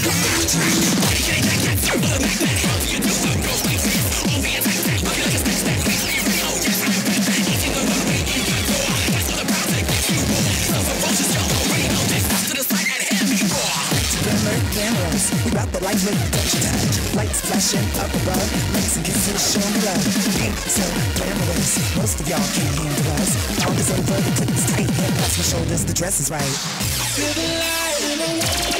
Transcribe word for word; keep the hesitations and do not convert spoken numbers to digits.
Cameras, we rock the lights with production time. Lights flashing up above, lights and kisses showing love. Ain't so glamorous, most of y'all can't handle us. All is over, the clip is tight, hands past my shoulders, the dress is right. Feel the light in the